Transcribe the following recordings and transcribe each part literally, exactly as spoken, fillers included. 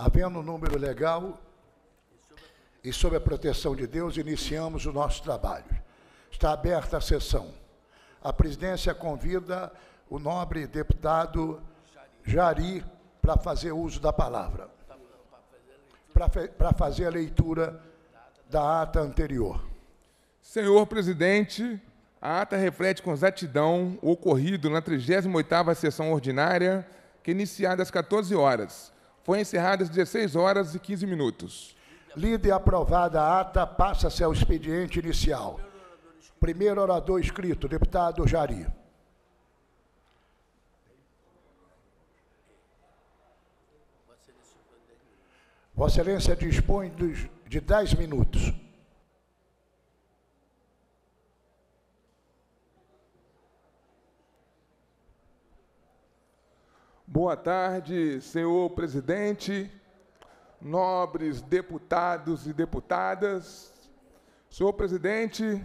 Havendo número legal e sob a proteção de Deus, iniciamos o nosso trabalho. Está aberta a sessão. A presidência convida o nobre deputado Jari para fazer uso da palavra, para fazer a leitura da ata anterior. Senhor presidente, a ata reflete com exatidão o ocorrido na trigésima oitava sessão ordinária, que iniciada às quatorze horas, foi encerrada às dezesseis horas e quinze minutos. Lida e aprovada a ata, passa-se ao expediente inicial. Primeiro orador inscrito, deputado Jari. Vossa Excelência dispõe dos, de dez minutos. Boa tarde, senhor presidente, nobres deputados e deputadas. Senhor presidente,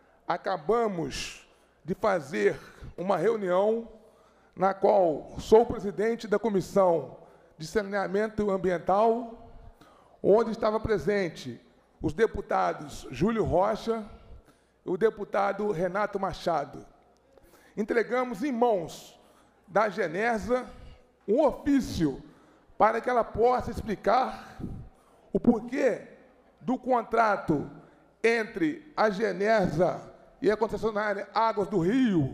acabamos de fazer uma reunião na qual sou presidente da Comissão de Saneamento Ambiental, onde estava presente os deputados Júlio Rocha e o deputado Renato Machado. Entregamos em mãos da Genersa um ofício para que ela possa explicar o porquê do contrato entre a Genersa e a concessionária Águas do Rio,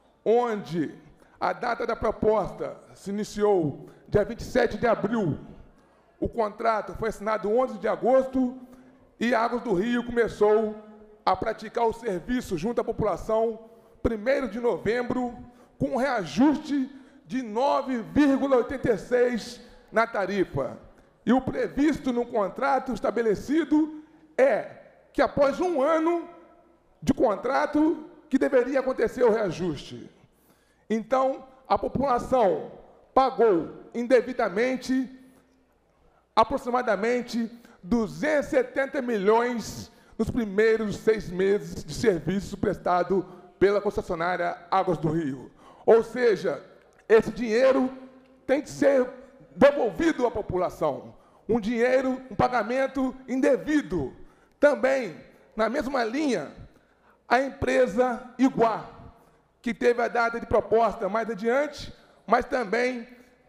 onde a data da proposta se iniciou dia vinte e sete de abril, o contrato foi assinado onze de agosto e a Águas do Rio começou a praticar o serviço junto à população primeiro de novembro, com um reajuste de nove vírgula oitenta e seis na tarifa. E o previsto no contrato estabelecido é que após um ano de contrato que deveria acontecer o reajuste. Então, a população pagou indevidamente aproximadamente duzentos e setenta milhões nos primeiros seis meses de serviço prestado pela concessionária Águas do Rio. Ou seja, esse dinheiro tem que ser devolvido à população. Um dinheiro, um pagamento indevido. Também, na mesma linha, a empresa Iguá, que teve a data de proposta mais adiante, mas também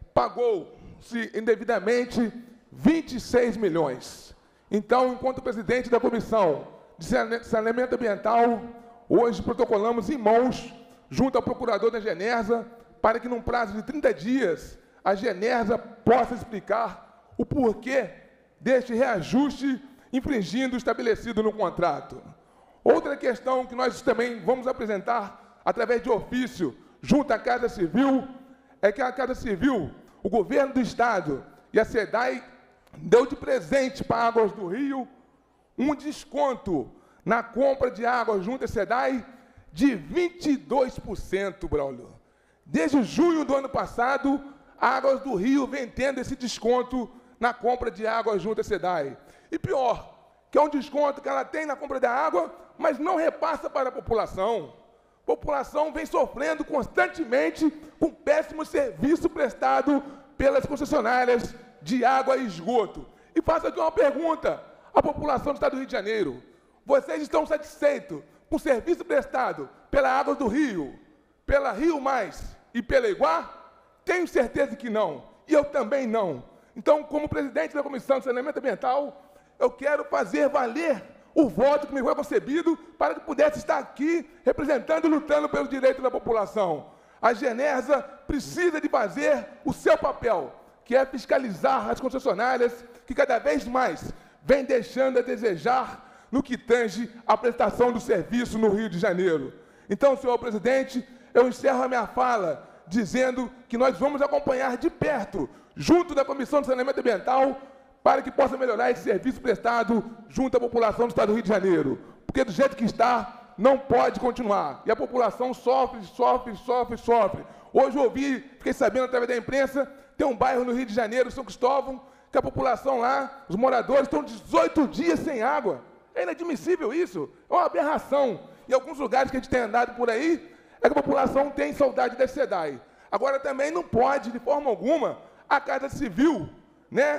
pagou-se indevidamente vinte e seis milhões. Então, enquanto presidente da Comissão de Saneamento Ambiental, hoje protocolamos em mãos, junto ao procurador da Genersa, para que, num prazo de trinta dias, a Genersa possa explicar o porquê deste reajuste infringindo o estabelecido no contrato. Outra questão que nós também vamos apresentar através de ofício junto à Casa Civil é que a Casa Civil, o governo do Estado e a SEDAI deu de presente para Águas do Rio um desconto na compra de água junto à SEDAI de vinte e dois por cento, Braulio. Desde junho do ano passado, a Águas do Rio vem tendo esse desconto na compra de água junto à SEDAI. E pior, que é um desconto que ela tem na compra da água, mas não repassa para a população. A população vem sofrendo constantemente com péssimo serviço prestado pelas concessionárias de água e esgoto. E faço aqui uma pergunta à população do Estado do Rio de Janeiro. Vocês estão satisfeitos com o serviço prestado pela Águas do Rio, pela Rio Mais e pela Iguá? Tenho certeza que não. E eu também não. Então, como presidente da Comissão de Saneamento Ambiental, eu quero fazer valer o voto que me foi concebido para que pudesse estar aqui representando e lutando pelo direito da população. A Genersa precisa de fazer o seu papel, que é fiscalizar as concessionárias que cada vez mais vêm deixando a desejar no que tange a prestação do serviço no Rio de Janeiro. Então, senhor presidente, eu encerro a minha fala dizendo que nós vamos acompanhar de perto, junto da Comissão de Saneamento Ambiental, para que possa melhorar esse serviço prestado junto à população do Estado do Rio de Janeiro. Porque do jeito que está, não pode continuar. E a população sofre, sofre, sofre, sofre. Hoje eu ouvi, fiquei sabendo através da imprensa, tem um bairro no Rio de Janeiro, São Cristóvão, que a população lá, os moradores, estão dezoito dias sem água. É inadmissível isso, é uma aberração. Em alguns lugares que a gente tem andado por aí, é que a população tem saudade da SEDAI. Agora também não pode, de forma alguma, a Casa Civil, né,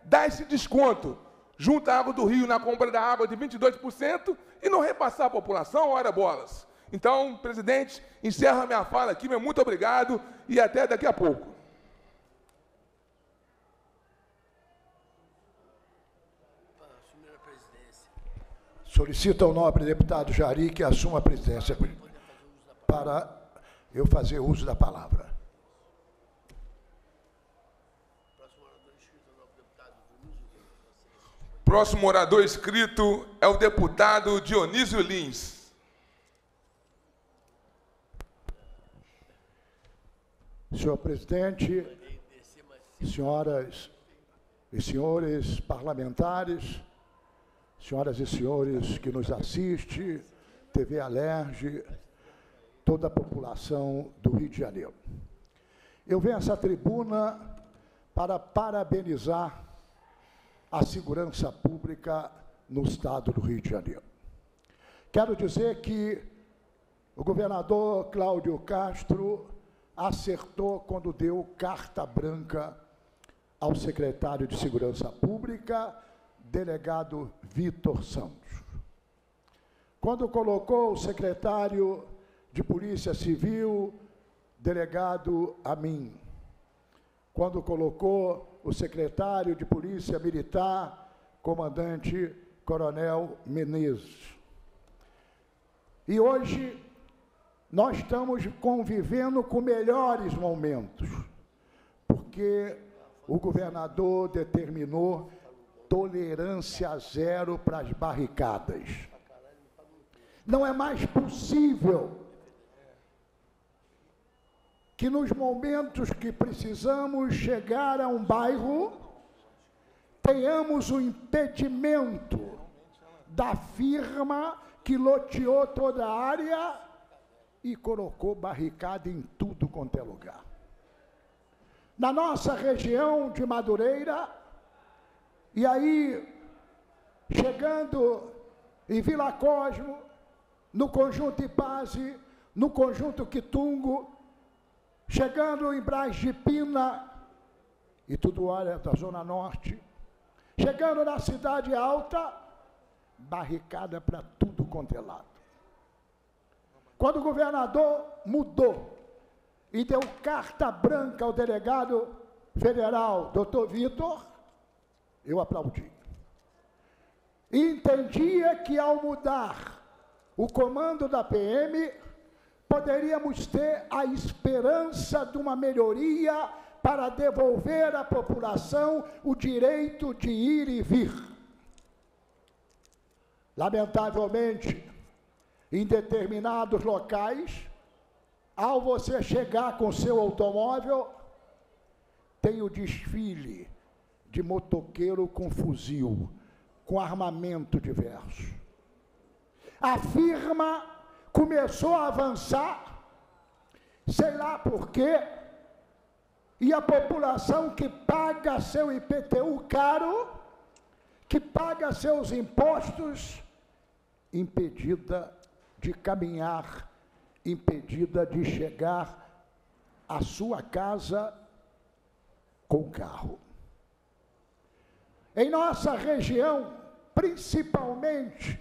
dar esse desconto junto à Água do Rio na compra da água de vinte e dois por cento e não repassar a população, ora bolas. Então, presidente, encerro a minha fala aqui, meu muito obrigado e até daqui a pouco. Solicito ao nobre deputado Jari que assuma a presidência para eu fazer uso da palavra. Próximo orador inscrito é o deputado Dionísio Lins. Senhor presidente, senhoras e senhores parlamentares, senhoras e senhores que nos assistem, T V Alerj, toda a população do Rio de Janeiro. Eu venho a essa tribuna para parabenizar a segurança pública no estado do Rio de Janeiro. Quero dizer que o governador Cláudio Castro acertou quando deu carta branca ao secretário de Segurança Pública, delegado Vitor Santos. Quando colocou o secretário de Polícia Civil, delegado Amin. Quando colocou o secretário de Polícia Militar, comandante Coronel Menezes. E hoje nós estamos convivendo com melhores momentos, porque o governador determinou tolerância zero para as barricadas. Não é mais possível que nos momentos que precisamos chegar a um bairro, tenhamos o impedimento da firma que loteou toda a área e colocou barricada em tudo quanto é lugar. Na nossa região de Madureira, e aí, chegando em Vila Cosmo, no Conjunto Ipaze, no Conjunto Quitungo, chegando em Braz de Pina, e tudo área da Zona Norte, chegando na Cidade Alta, barricada para tudo quanto é lado. Quando o governador mudou e deu carta branca ao delegado federal, doutor Vitor, eu aplaudi. E entendia que, ao mudar o comando da P M, poderíamos ter a esperança de uma melhoria para devolver à população o direito de ir e vir. Lamentavelmente, em determinados locais, ao você chegar com seu automóvel, tem o desfile de motoqueiro com fuzil, com armamento diverso. A firma começou a avançar, sei lá por quê, e a população que paga seu I P T U caro, que paga seus impostos, impedida de caminhar, impedida de chegar à sua casa com carro. Em nossa região, principalmente,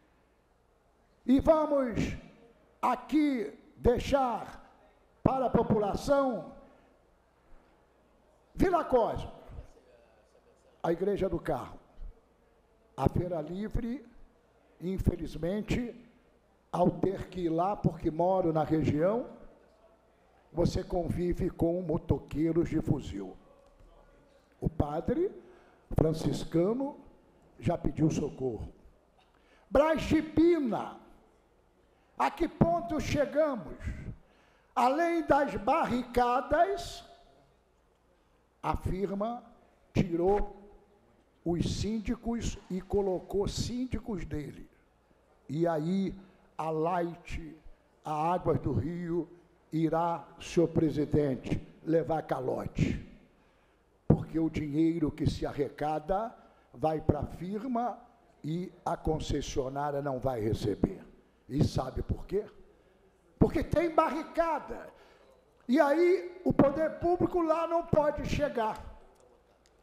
e vamos aqui deixar para a população, Vila Cosmo, a Igreja do Carro, a Feira Livre, infelizmente, ao ter que ir lá, porque moro na região, você convive com motoqueiros de fuzil. O padre franciscano já pediu socorro. Braz de Pina, a que ponto chegamos? Além das barricadas, a firma tirou os síndicos e colocou síndicos dele. E aí, a Light, a Águas do Rio, irá, senhor presidente, levar calote. Porque o dinheiro que se arrecada vai para a firma e a concessionária não vai receber. E sabe por quê? Porque tem barricada. E aí, o poder público lá não pode chegar.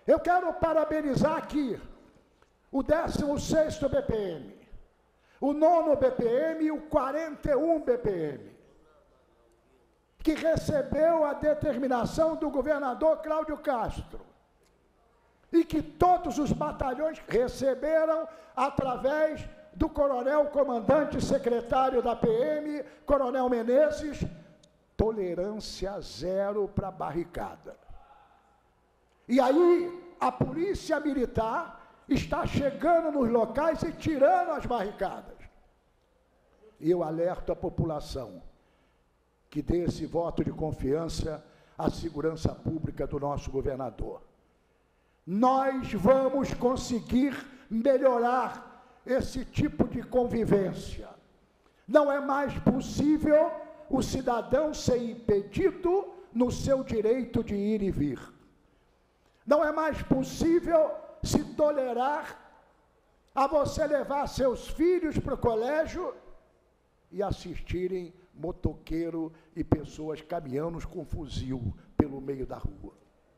Eu quero parabenizar aqui o décimo sexto B P M, o nono B P M e o quarenta e um B P M, que recebeu a determinação do governador Cláudio Castro, e que todos os batalhões receberam através do coronel comandante secretário da P M, coronel Menezes, tolerância zero para barricada. E aí a polícia militar está chegando nos locais e tirando as barricadas. E eu alerto a população que dê esse voto de confiança à segurança pública do nosso governador. Nós vamos conseguir melhorar esse tipo de convivência. Não é mais possível o cidadão ser impedido no seu direito de ir e vir. Não é mais possível se tolerar a você levar seus filhos para o colégio e assistirem motoqueiro e pessoas caminhando com fuzil pelo meio da rua.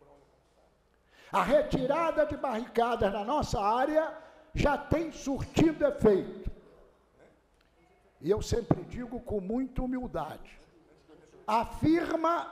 A retirada de barricadas na nossa área já tem surtido efeito. E eu sempre digo com muita humildade, a firma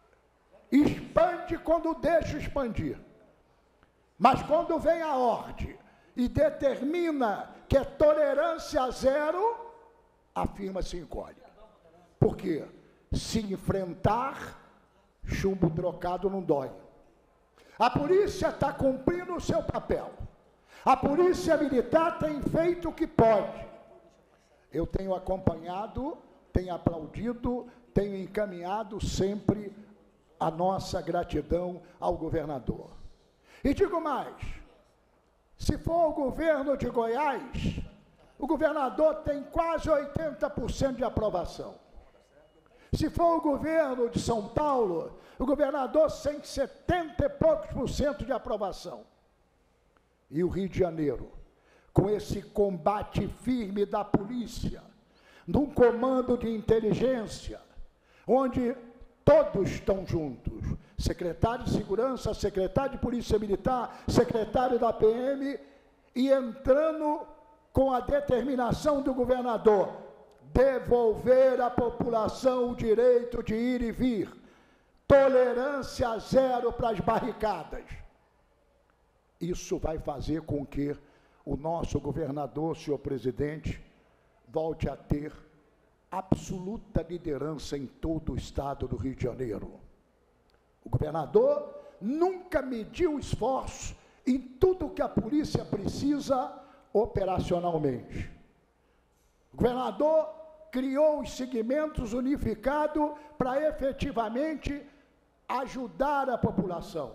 expande quando deixa expandir. Mas quando vem a ordem e determina que é tolerância zero, a firma se encolhe. Por quê? Se enfrentar, chumbo trocado não dói. A polícia está cumprindo o seu papel. A polícia militar tem feito o que pode. Eu tenho acompanhado, tenho aplaudido, tenho encaminhado sempre a nossa gratidão ao governador. E digo mais, se for o governo de Goiás, o governador tem quase oitenta por cento de aprovação. Se for o governo de São Paulo, o governador tem setenta e poucos por cento de aprovação. E o Rio de Janeiro, com esse combate firme da polícia, num comando de inteligência, onde todos estão juntos, secretário de Segurança, secretário de Polícia Militar, secretário da P M, e entrando com a determinação do governador, devolver à população o direito de ir e vir, tolerância zero para as barricadas. Isso vai fazer com que o nosso governador, senhor presidente, volte a ter absoluta liderança em todo o estado do Rio de Janeiro. O governador nunca mediu esforço em tudo que a polícia precisa operacionalmente. O governador criou os segmentos unificados para efetivamente ajudar a população.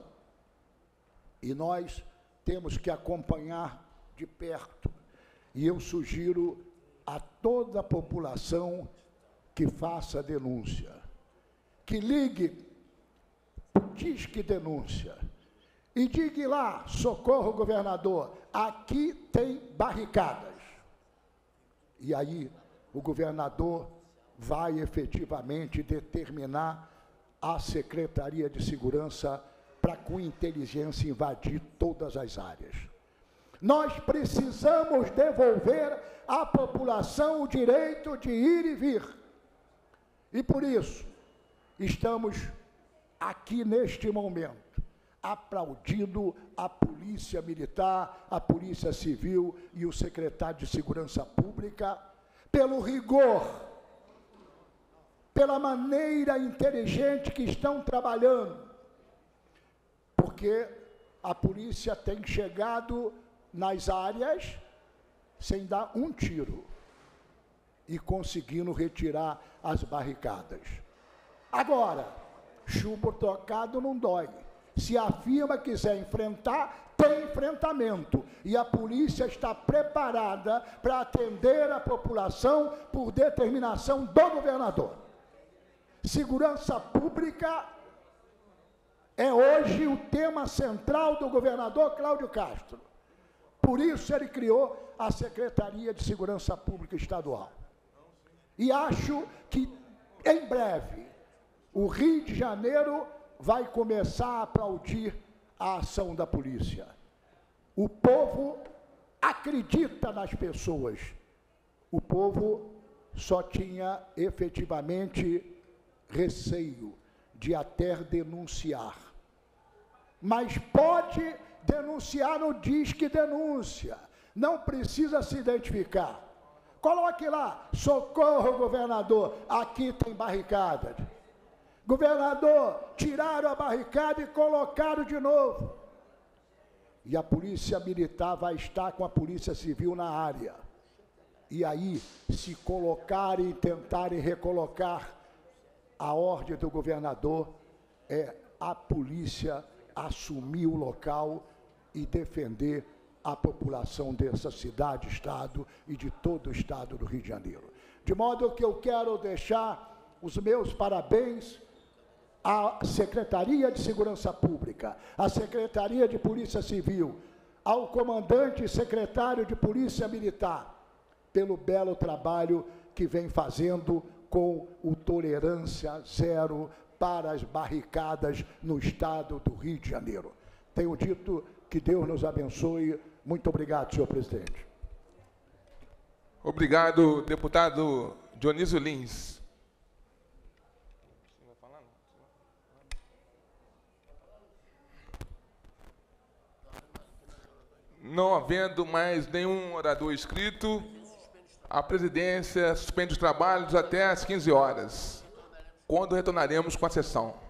E nós temos que acompanhar de perto. E eu sugiro a toda a população que faça denúncia, que ligue, disque denúncia, e diga lá, socorro governador, aqui tem barricadas. E aí o governador vai efetivamente determinar a Secretaria de Segurança para com inteligência invadir todas as áreas. Nós precisamos devolver à população o direito de ir e vir. E por isso, estamos aqui neste momento, aplaudindo a Polícia Militar, a Polícia Civil e o Secretário de Segurança Pública, pelo rigor, pela maneira inteligente que estão trabalhando, porque a polícia tem chegado nas áreas sem dar um tiro e conseguindo retirar as barricadas. Agora, chumbo trocado não dói. Se a firma quiser enfrentar, tem enfrentamento. E a polícia está preparada para atender a população por determinação do governador. Segurança pública é hoje o tema central do governador Cláudio Castro. Por isso ele criou a Secretaria de Segurança Pública Estadual. E acho que, em breve, o Rio de Janeiro vai começar a aplaudir a ação da polícia. O povo acredita nas pessoas. O povo só tinha efetivamente receio de até denunciar. Mas pode denunciar no Disque Denúncia. Não precisa se identificar. Coloque lá, socorro, governador, aqui tem barricada. Governador, tiraram a barricada e colocaram de novo. E a polícia militar vai estar com a polícia civil na área. E aí, se colocarem e tentarem recolocar a ordem do governador, é a polícia assumir o local e defender a população dessa cidade, estado e de todo o estado do Rio de Janeiro. De modo que eu quero deixar os meus parabéns à Secretaria de Segurança Pública, à Secretaria de Polícia Civil, ao comandante e secretário de Polícia Militar, pelo belo trabalho que vem fazendo com o Tolerância Zero para as barricadas no estado do Rio de Janeiro. Tenho dito que Deus nos abençoe. Muito obrigado, senhor presidente. Obrigado, deputado Dionísio Lins. Não havendo mais nenhum orador inscrito, a presidência suspende os trabalhos até às quinze horas, quando retornaremos com a sessão.